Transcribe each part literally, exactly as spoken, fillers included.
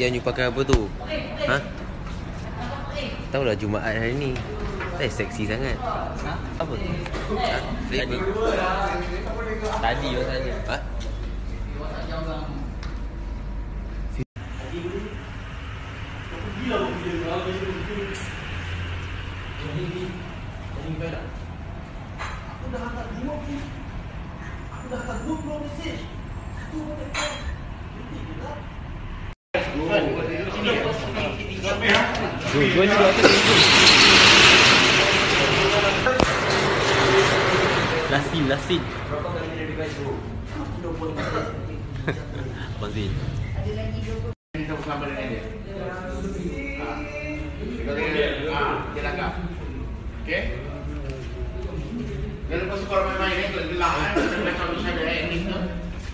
yang you pakai apa tu? Ha? Tahu lah Jumaat hari ni. Eh, seksi sangat. Ha? Apa tu? Ha? Flavor. Tadi rasanya. Ha? Aku dah hantar dua puluh Aku dah hantar dua puluh mesej. Satu pun tak kau. Betul ke tak? Dua, dua ni dua atas ni. Lasin, lasin. Berapa kali dia device tu? Aku dah buat mesej. Mazin. Ada lagi dua puluh. Kita bersama dengan dia. Ha. Kita dia, ha, dia langgar. Okey? Dan lepas tu kalau main-main ni, kalau gelap kan, macam macam ada ending tu.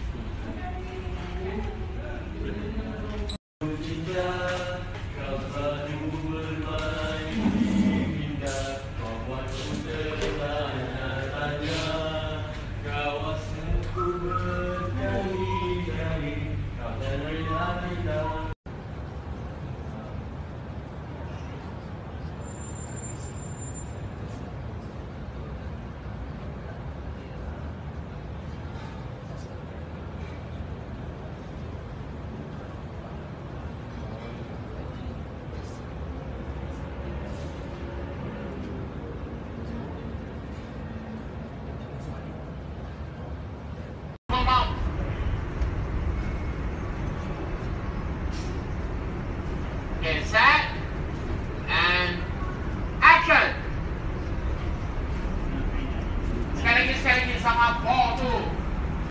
Okay, set and action. Sekali lagi, sekali lagi sama ball tu.